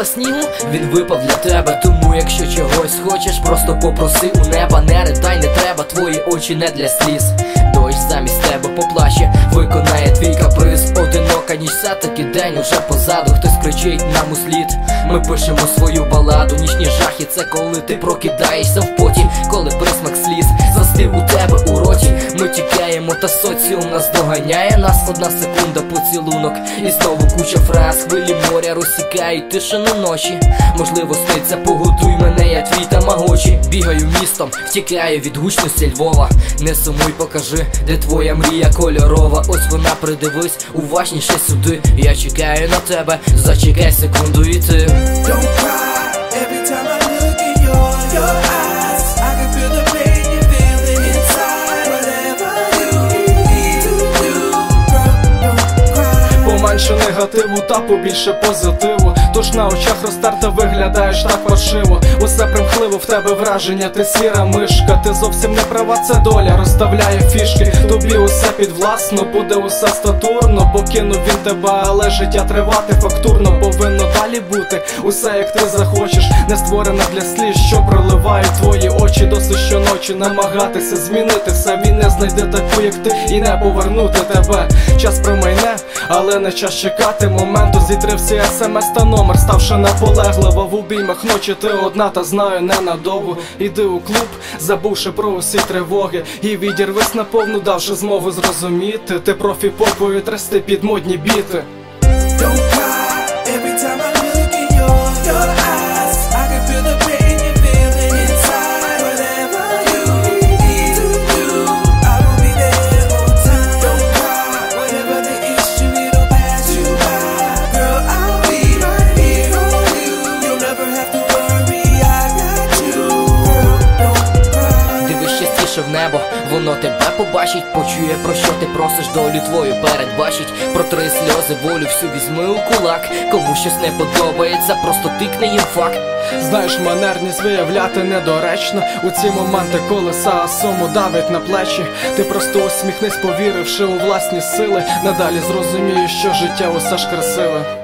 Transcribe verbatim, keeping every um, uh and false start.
хотіла снігу, він випав для тебе. Тому якщо чогось хочеш, просто попроси у неба. Не ридай, не треба, твої очі не для сліз. Дощ замість тебе поплаче, виконає твій каприз. Одинока ніч, все-таки день уже позаду. Хтось кричить нам у слід, ми пишемо свою баладу. Нічні жахи, це коли ти прокидаєшся в поті, коли присмак сліз застив у тебе у роті. Ми тікаємо, та соціум нас доганяє. Нас одна секунда, поцілунок і знову куча фраз. Хвилі моря розсікають тишину ночі. Можливо сниться, погодуй мене, я твій тамагочі. Бігаю містом, втікаю від гучності Львова. Не сумуй, покажи, де твоя мрія кольорова. Ось вона, придивись уважніше сюди. Я чекаю на тебе, зачекай секунду і ти. Менше негативу та побільше позитиву. Тож на очах розтерта виглядаєш так паршиво. Усе примхливо, в тебе враження, ти сіра мишка. Ти зовсім не права, це доля розставляє фішки. Тобі усе підвласно, буде усе статурно. Покинув він тебе, але життя тривати фактурно. Повинно далі бути усе як ти захочеш. Не створена для сліз, що проливають твої очі. Досить щоночі намагатися змінити все. Він не знайде таку, як ти, і не повернути тебе. Час промайне, але не час чекати моменту. Зітрив всі смс та номер, ставши наполеглива. В обіймах ночі ти одна, та знаю ненадовго. Іди у клуб, забувши про усі тривоги, і відірвись наповну, давши змогу зрозуміти. Ти профі попою трясти під модні біти. В небо, воно тебе побачить, почує, про що ти просиш, долю твою передбачить. Протри сльози, волю всю візьми у кулак. Кому щось не подобається, просто тикни їм факт. Знаєш, манерність виявляти недоречно у ці моменти, коли суму давить на плечі. Ти просто усміхнись, повіривши у власні сили. Надалі зрозумієш, що життя усе ж красиве.